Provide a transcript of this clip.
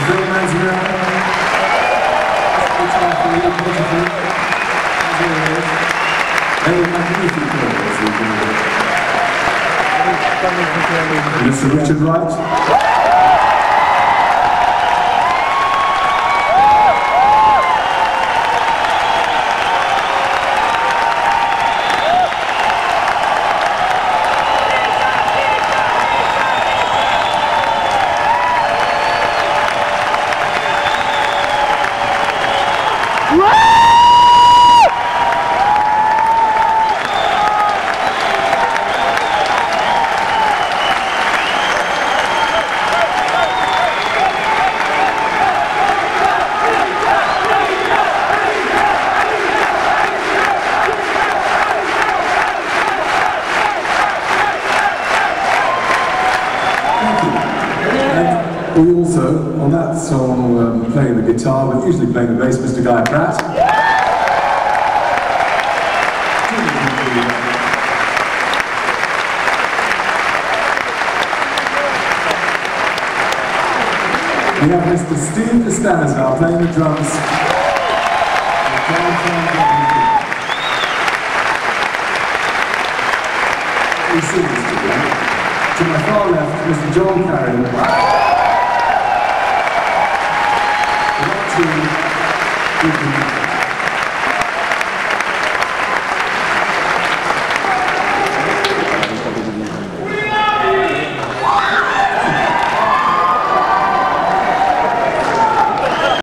Mr. Richard Wright. We also, on that song, playing the guitar, but usually playing the bass, Mr. Guy Pratt. We have Mr. Steve Stanislaw playing the drums. We see this today. To my far left, Mr. John Carey. Thank you.